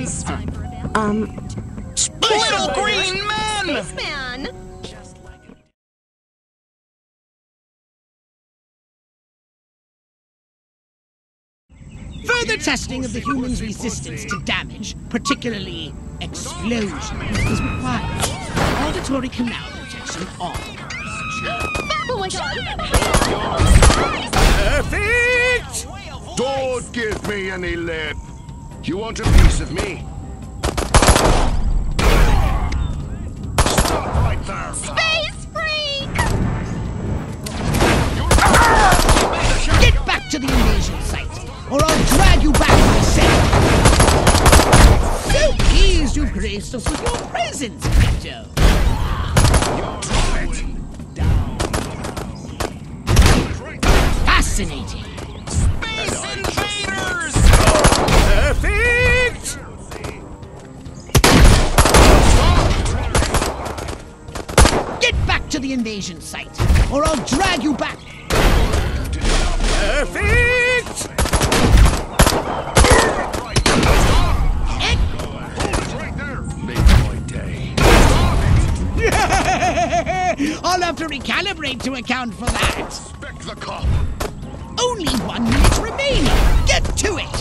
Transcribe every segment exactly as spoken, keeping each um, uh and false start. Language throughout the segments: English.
Space time for a bell. Um... Little green man! Spaceman! Further testing of the human's resistance to damage, particularly explosion, is required. Auditory canal protection on. Oh my god! Perfect! Don't give me any lip. You want a piece of me? Stop right there! Space freak! Get back to the invasion site, or I'll drag you back myself! So pleased you've graced us with your presence, Crypto. Fascinating. Space invaders! Perfect! Get back to the invasion site, or I'll drag you back. Perfect! I'll have to recalibrate to account for that. Spec the cop. Only one minute remaining. Get to it.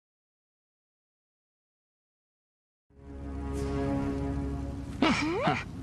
Huh.